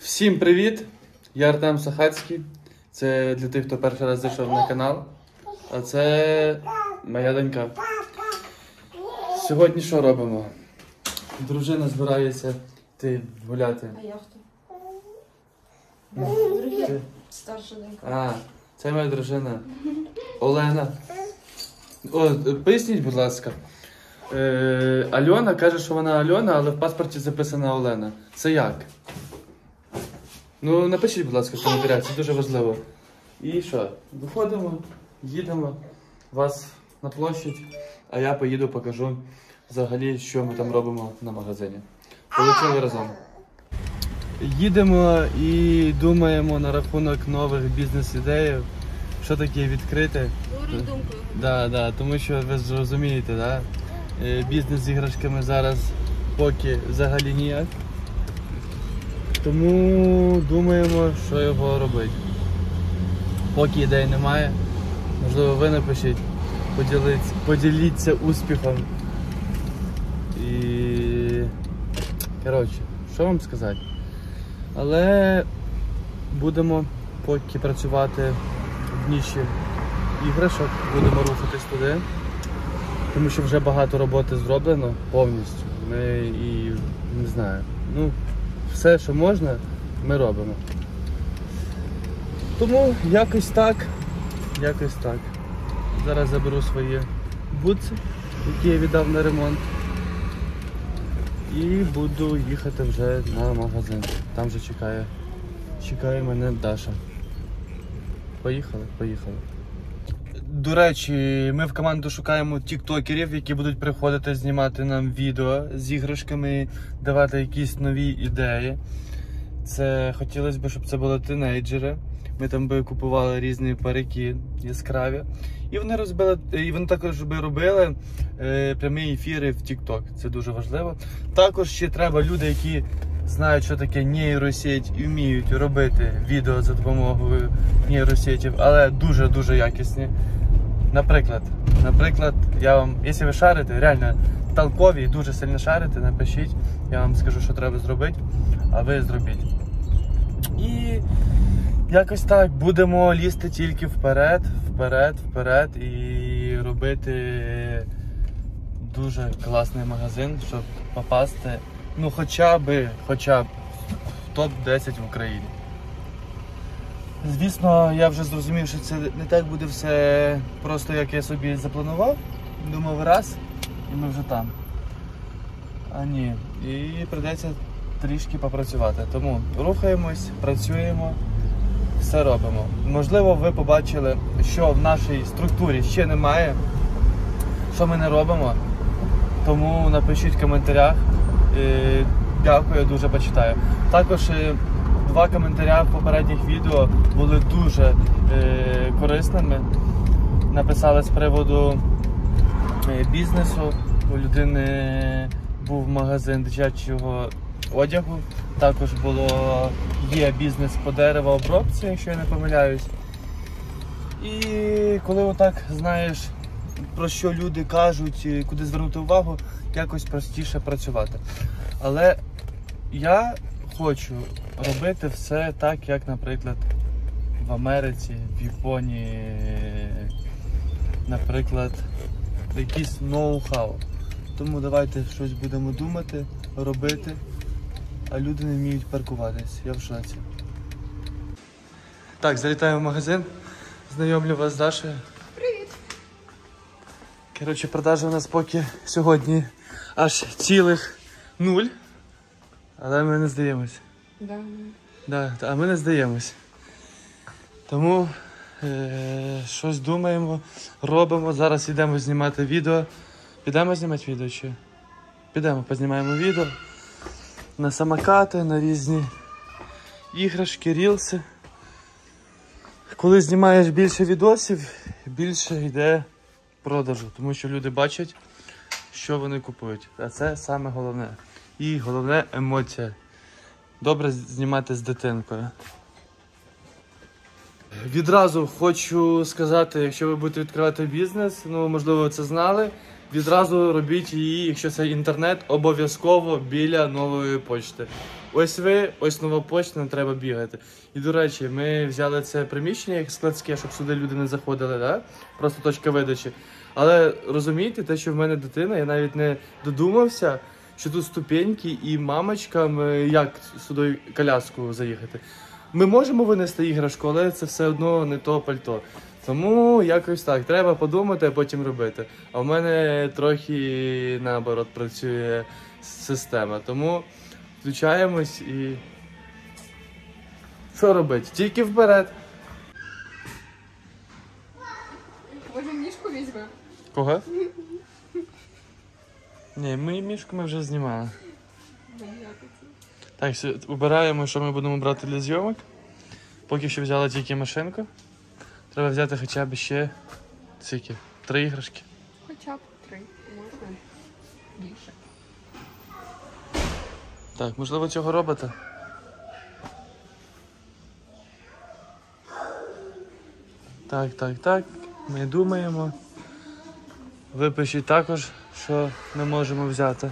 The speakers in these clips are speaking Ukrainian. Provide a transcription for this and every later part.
Всім привіт! Я Артем Сахацький. Це для тих, хто перший раз зайшов на канал. А це моя донька. Сьогодні що робимо? Дружина збирається йти гуляти. А я хто? Ти? Старша донька. А, це моя дружина. Олена. О, поясніть, будь ласка. Альона каже, що вона Альона, але в паспорті записана Олена. Це як? Ну, напишіть, будь ласка, в коментарях, це дуже важливо. І що? Виходимо, їдемо, вас на площадь, а я поїду, покажу взагалі, що ми там робимо на магазині. Полетіли разом. Їдемо і думаємо на рахунок нових бізнес-ідей, що таке відкрити. Говорю думкою. Да, тому що ви зрозумієте, да? Бізнес з іграшками зараз поки взагалі ніяк. Тому думаємо, що його робити. Поки ідей немає, можливо, ви напишіть, поділіться успіхом. І коротше, що вам сказати. Але будемо поки працювати в ніші іграшок, будемо рухатись туди. Тому що вже багато роботи зроблено повністю. Ми і не знаю. Ну, все, що можна, ми робимо. Тому якось так. Зараз заберу свої бутси, які я віддав на ремонт. І буду їхати вже на магазин. Там вже чекає мене Даша. Поїхали. До речі, ми в команду шукаємо тіктокерів, які будуть приходити знімати нам відео з іграшками, давати якісь нові ідеї. Це хотілося б, щоб це були тінейджери. Ми там би купували різні парики яскраві. І вони також би робили прямі ефіри в TikTok. Це дуже важливо. Також ще треба люди, які знають, що таке нейросеть і вміють робити відео за допомогою нейросетів, але дуже-дуже якісні. Наприклад, я вам, якщо ви шарите, реально толкові і дуже сильно шарите, напишіть, я вам скажу, що треба зробити, а ви зробіть. І якось так, будемо лізти тільки вперед і робити дуже класний магазин, щоб попасти, ну хоча б в топ-10 в Україні. Звісно, я вже зрозумів, що це не так буде все просто, як я собі запланував. Думав раз, і ми вже там. А ні, і прийдеться трішки попрацювати. Тому рухаємось, працюємо, все робимо. Можливо, ви побачили, що в нашій структурі ще немає, що ми не робимо. Тому напишіть в коментарях. Дякую, дуже почитаю. Також 2 коментаря в попередніх відео були дуже корисними. Написали з приводу бізнесу. У людини був магазин дитячого одягу. Також є бізнес по деревообробці, якщо я не помиляюсь. І коли отак знаєш, про що люди кажуть, куди звернути увагу, якось простіше працювати. Але я хочу робити все так, як, наприклад, в Америці, в Японії, наприклад, якийсь ноу-хау. Тому давайте щось будемо думати, робити, а люди не вміють паркуватись. Я в шоці. Так, залітаємо в магазин, знайомлю вас з Дашею. Привіт! Коротше, продажі у нас поки сьогодні аж цілих 0, але ми не здаємось. Да. А ми не здаємось. Тому щось думаємо, робимо. Зараз йдемо знімати відео. Підемо знімати відео чи? Підемо, познімаємо відео. На самокати, на різні іграшки, рілси. Коли знімаєш більше відосів, більше йде продажу. Тому що люди бачать, що вони купують. А це саме головне. І головне – емоція. Добре знімати з дитинкою. Відразу хочу сказати, якщо ви будете відкривати бізнес, ну, можливо, ви це знали, відразу робіть її, якщо це інтернет, обов'язково біля нової почти. Ось ви, ось нова почта, не треба бігати. І, до речі, ми взяли це приміщення як складське, щоб сюди люди не заходили, да? Просто точка видачі. Але розумієте, те, що в мене дитина, я навіть не додумався, що тут ступеньки і мамочкам як сюди коляску заїхати. Ми можемо винести іграшку, але це все одно не то пальто. Тому якось так, треба подумати, а потім робити. А в мене трохи наоборот працює система. Тому включаємось і що робити? Тільки вперед. Може, мішку візьме? Кого? Ні, мішку ми вже знімали. Так, обираємо, що ми будемо брати для зйомок. Поки що взяли тільки машинку. Треба взяти хоча б ще скільки? 3 іграшки. Хоча б 3, можна більше. Так, можливо, цього робота. Так. Ми думаємо. Випишіть також, що ми можемо взяти.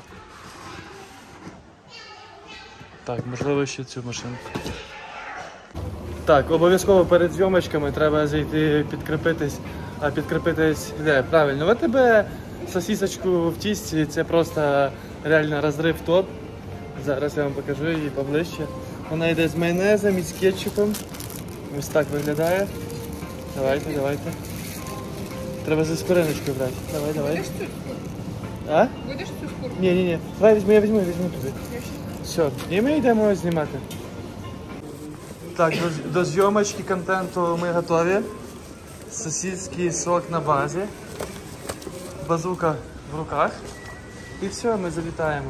Так, можливо, ще цю машинку. Так, обов'язково перед зйомочками треба зайти підкріпитись. А підкріпитись де? Правильно, в тебе сосисочку в тісті, це просто реально розрив топ. Зараз я вам покажу її поближче. Вона йде з майонезом і з кетчупом. Ось так виглядає. Давайте. Треба за скориночкою брати. Давай. Будеш цю? А? Будеш цю шкурку? Ні. Давай візьми, я візьму туди. Все, і ми йдемо знімати. Так, до зйомочки контенту ми готові. Сосиски, сок на базі. Базука в руках. І все, ми залітаємо.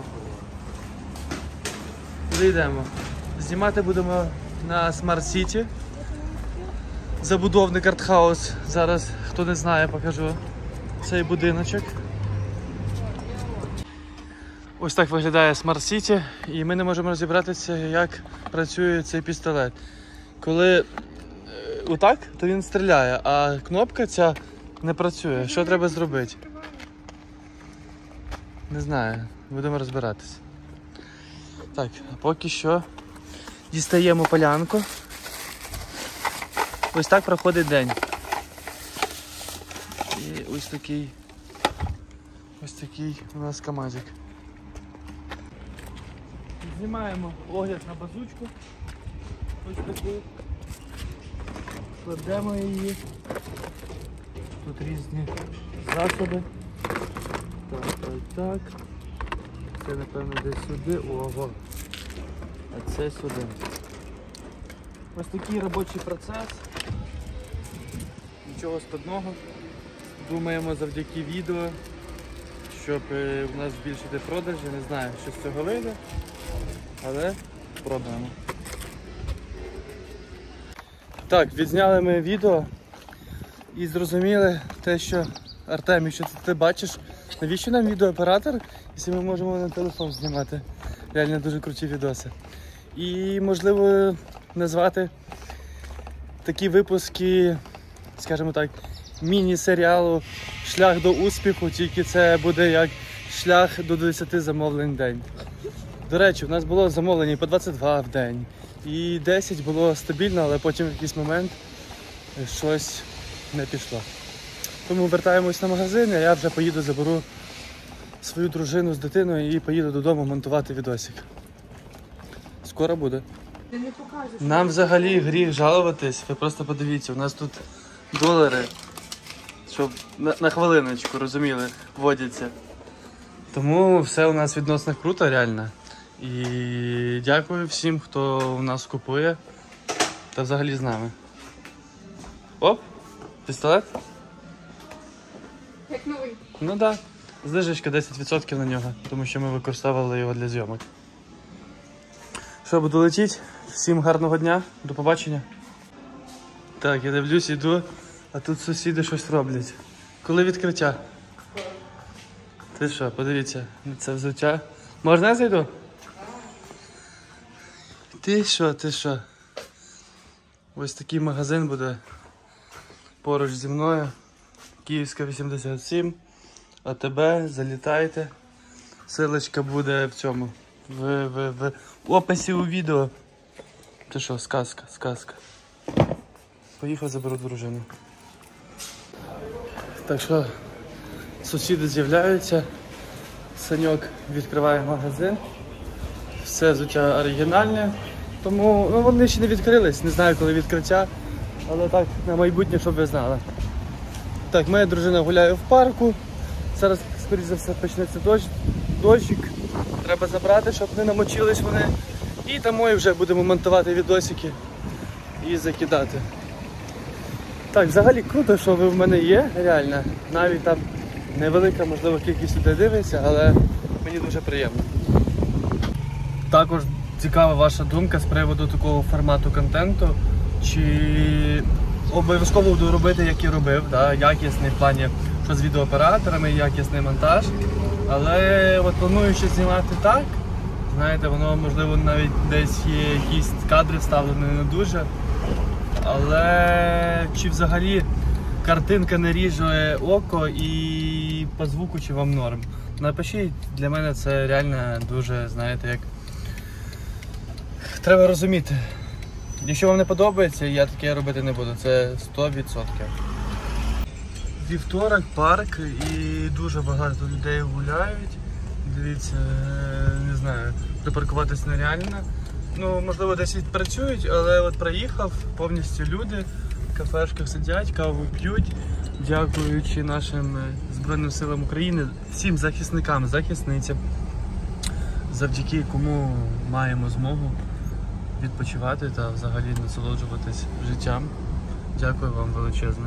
Зайдемо. Знімати будемо на Smart City. Забудовник артхаус. Зараз, хто не знає, покажу цей будиночок. Ось так виглядає Smart City, і ми не можемо розібратися, як працює цей пістолет. Коли отак, то він стріляє, а кнопка ця не працює. Що треба зробити? Не знаю, будемо розбиратися. Так, а поки що дістаємо полянку. Ось так проходить день. І ось такий у нас камазик. Знімаємо огляд на базучку. Ось таку. Кладемо її. Тут різні засоби. Так. Це, напевно, десь сюди. Ого. А це сюди. Ось такий робочий процес. Нічого складного. Думаємо завдяки відео, щоб у нас збільшити продажі. Не знаю, що з цього вийде, але спробуємо. Так, відзняли ми відео і зрозуміли те, що Артем, якщо ти бачиш, навіщо нам відеооператор, якщо ми можемо на телефон знімати реально дуже круті відоси. І можливо назвати такі випуски, скажімо так, міні-серіалу «Шлях до успіху», тільки це буде як шлях до 10 замовлень в день. До речі, у нас було замовлення по 22 в день. І 10 було стабільно, але потім в якийсь момент щось не пішло. Тому вертаємось на магазин, а я вже поїду, заберу свою дружину з дитиною і поїду додому монтувати відосик. Скоро буде. Ти не покажеш. Нам взагалі гріх жалуватись, ви просто подивіться, у нас тут долари, щоб на хвилиночку, розуміли, вводяться. Тому все у нас відносно круто, реально. І дякую всім, хто у нас купує та взагалі з нами. Оп, пістолет? Як новий. Ну так, да. Знижечка 10% на нього, тому що ми використовували його для зйомок. Що, буду летіти? Всім гарного дня, до побачення. Так, я дивлюсь, іду, а тут сусіди щось роблять. Коли відкриття? Ти що, подивіться, це взуття. Можна я зайду? Ти що? Ось такий магазин буде поруч зі мною. Київська 87. АТБ, залітайте. Силочка буде в цьому, в описі у відео. Ти що, сказка, сказка. Поїхав, заберу дружину. Так що, сусіди з'являються. Саньок відкриває магазин. Все взуття оригінальне. Тому вони ще не відкрились, не знаю коли відкриття. Але так, на майбутнє, щоб ви знали. Так, моя дружина гуляє в парку. Зараз, скоріш за все, почнеться дощик. Треба забрати, щоб не намочились вони. І там ми вже будемо монтувати відосики і закидати. Так, взагалі круто, що ви в мене є, реально. Навіть там невелика, можливо, кількість людей дивиться, але мені дуже приємно. Також цікава ваша думка з приводу такого формату контенту. Чи обов'язково буду робити, як і робив, да? Якісний в плані, що з відеооператорами, якісний монтаж. Але от планую ще знімати так. Знаєте, воно можливо навіть десь є якісь кадри вставлені не дуже. Але чи взагалі картинка не ріже око і по звуку чи вам норм? Напишіть, для мене це реально дуже, знаєте, як... Треба розуміти. Якщо вам не подобається, я таке робити не буду, це 100%. Вівторок, парк і дуже багато людей гуляють. Дивіться, не знаю, припаркуватись нереально. Ну, можливо, десь працюють, але от проїхав, повністю люди в кафешках сидять, каву п'ють, дякуючи нашим Збройним силам України, всім захисникам, захисницям, завдяки кому маємо змогу відпочивати та взагалі насолоджуватись життям. Дякую вам величезне.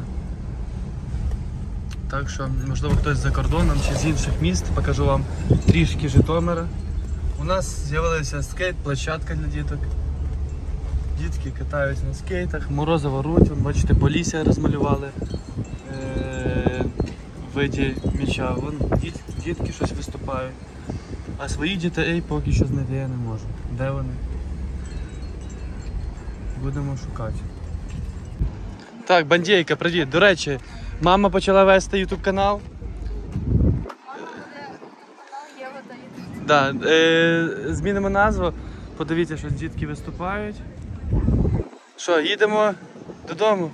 Так що, можливо, хтось за кордоном чи з інших міст, покажу вам трішки Житомира. У нас з'явилася скейт-площадка для діток. Дітки катаються на скейтах, морозиво руть, бачите, полісся розмалювали в виді м'яча. Вон дітки щось виступають. А своїх дітей поки що знайти я не можу. Де вони? Будемо шукати. Так, Бандейка, привіт. До речі, мама почала вести YouTube канал. Да, змінимо назву. Подивіться, що дітки виступають. Що, їдемо додому?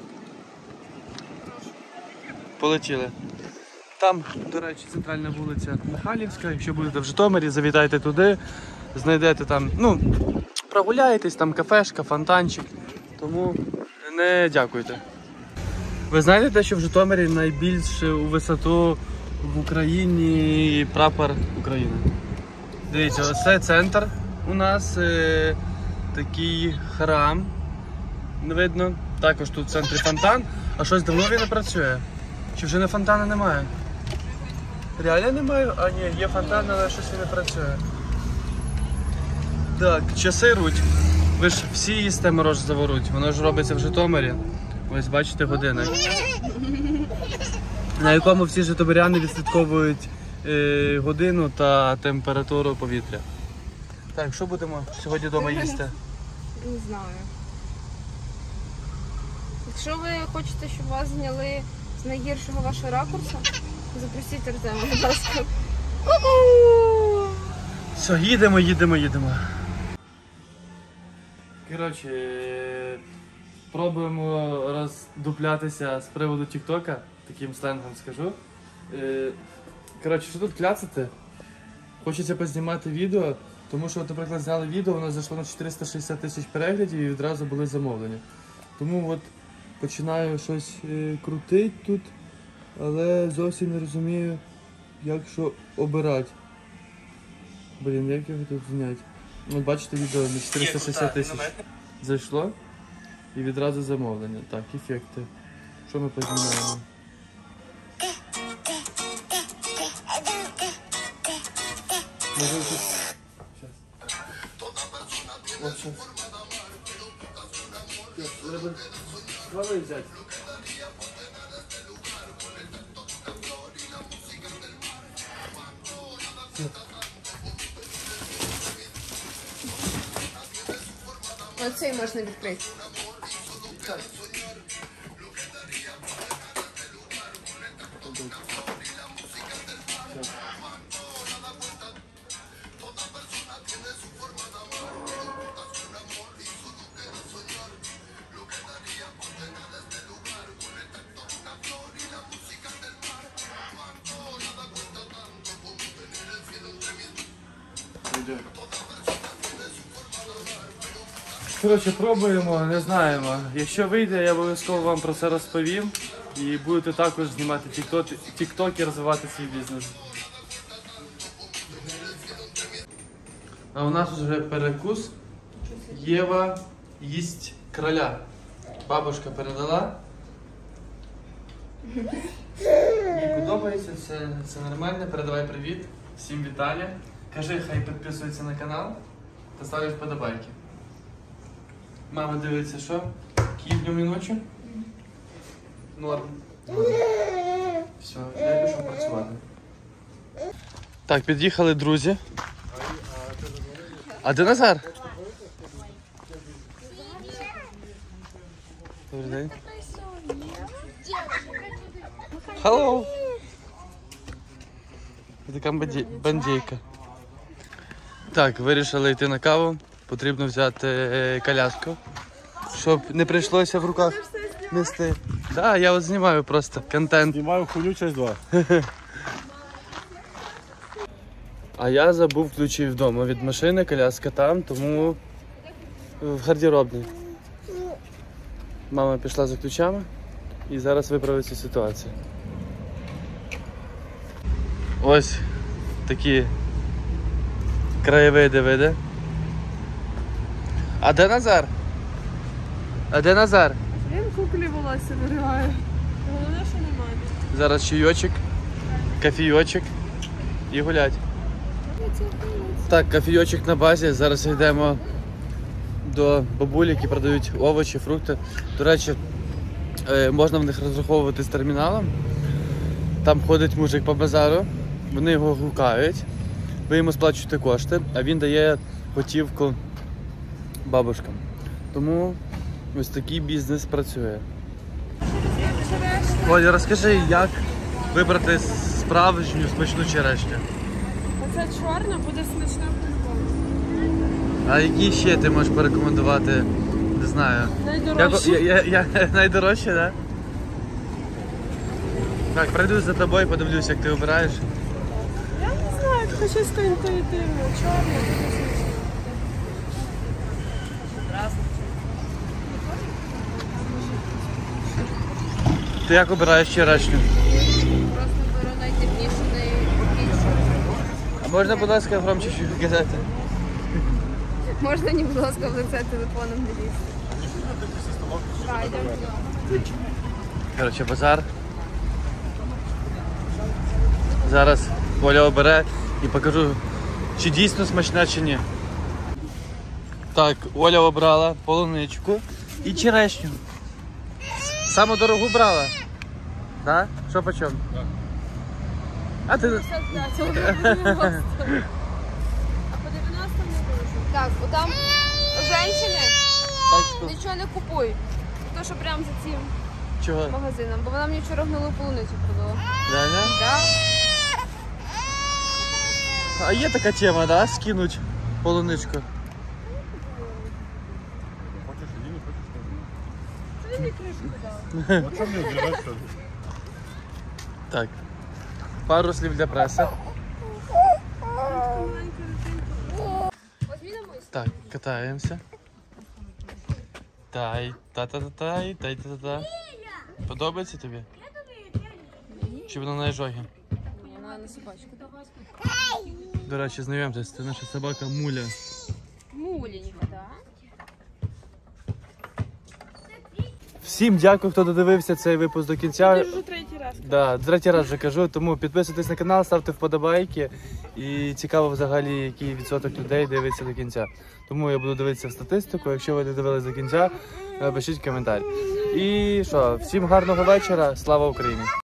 Полетіли. Там, до речі, центральна вулиця Михайлівська. Якщо будете в Житомирі, завітайте туди. Знайдете там, ну, прогуляєтесь, там кафешка, фонтанчик. Тому не дякуйте. Ви знаєте, що в Житомирі найбільше у висоту в Україні прапор України? Дивіться, оце центр у нас, такий храм, видно. Також тут в центрі фонтан, а щось давно він не працює. Чи вже не фонтана немає? Реально немає? А ні, є фонтан, але щось він не працює. Так, часи руть. Ви ж всі їсте морозиво руть, воно ж робиться в Житомирі. Ось бачите годинник, на якому всі житомиряни відслідковують годину та температуру повітря. Так, що будемо сьогодні вдома їсти? Не знаю. Якщо ви хочете, щоб вас зняли з найгіршого вашого ракурсу, запросіть Артема, будь ласка. Все, їдемо. Коротше, пробуємо роздуплятися з приводу Тіктока, таким сленгом скажу. Коротше, що тут кляцати? Хочеться познімати відео, тому що, наприклад, зняли відео, воно зайшло на 460 тисяч переглядів і відразу були замовлення. Тому от починаю щось крутити тут, але зовсім не розумію, як що обирати. Блін, як його тут зняти? От бачите, відео на 460 тисяч зайшло і відразу замовлення. Так, ефекти. Що ми познімаємо? Може тут... Щас. От щас. Треба стволи взяти. Оцей можна відкрити. вийде. Коротше, пробуємо, не знаємо. Якщо вийде, я обов'язково вам про це розповім. І будете також знімати тік-ток і розвивати свій бізнес. А у нас вже перекус. Єва їсть кроля. Бабушка передала. Їй подобається, все нормально. Передавай привіт. Всім вітання. Кажи, хай підписуються на канал та ставлять вподобайки. Мама дивиться, що? Київ днем і ночі? Норм. Все, я пішов працювати. Так, під'їхали друзі. А де Назар? Добрий день. Hello. Така бандейка. Так, вирішили йти на каву. Потрібно взяти коляску, щоб не прийшлося в руках нести. Так, я от знімаю просто контент. Знімаю хуйню часть 2. А я забув ключі вдома від машини, коляска там, тому в гардеробній. Мама пішла за ключами і зараз виправиться ситуація. Ось такі краєвиди види. А де Назар? А де Назар? Він куклі волосся вириває. Головне, що немає. Зараз чайочок, кофійочок і гулять. Так, кофійочок на базі. Зараз йдемо до бабуль, які продають овочі, фрукти. До речі, можна в них розраховувати з терміналом. Там ходить мужик по базару, вони його гукають, ви йому сплачуєте кошти, а він дає готівку бабушкам. Тому ось такий бізнес працює. Оля, розкажи, як вибрати справжню смачну черешню? Оце чорна буде смачна по-любому. А які ще ти можеш порекомендувати? Не знаю. Найдорожче. Найдорожче, так? Да? Так, пройду за тобою, подивлюсь, як ти обираєш. Я не знаю, це чисто інтуїтивно. Чорна буде смачна. Ти як обираєш черешню? Просто беру найтемнішу, найбільшу. А можна, будь ласка, громче чуть казати? Можна мені, будь ласка, в лице телефоном не лізти. Так, йдемо. Коротше, базар. Зараз Оля обере і покажу, чи дійсно смачна, чи ні. Так, Оля обрала полуничку і черешню. Саму дорогу брала? Так? Що по чому? Так. А ти... 55, а по 90 не дуже. Так, отам у женщини Так, нічого не купуй. То, що прямо за цим чого? магазином, бо вона мені вчора гнилу полуницю продала. Реально? Да? А є така тема, да? Скинуть полуничку. Хочеш іди, не хочеш там. Це мені кришку дала. От що мені збирати? Так. Пару слів для преси. Возьми на мой. Так, катаємося. Тай, та-та-та-тай, тай-та-та-та. Подобається тобі? Чи вона на ожогі? Вона на собачку. До речі, знайомтесь, це наша собака Муля. Муленька, да? Всім дякую, хто додивився цей випуск до кінця. Я вже третій раз. Да, третій раз вже кажу, тому підписуйтесь на канал, ставте вподобайки. І цікаво взагалі, який відсоток людей дивиться до кінця. Тому я буду дивитися в статистику. Якщо ви не дивились до кінця, пишіть коментар. І що, всім гарного вечора, слава Україні!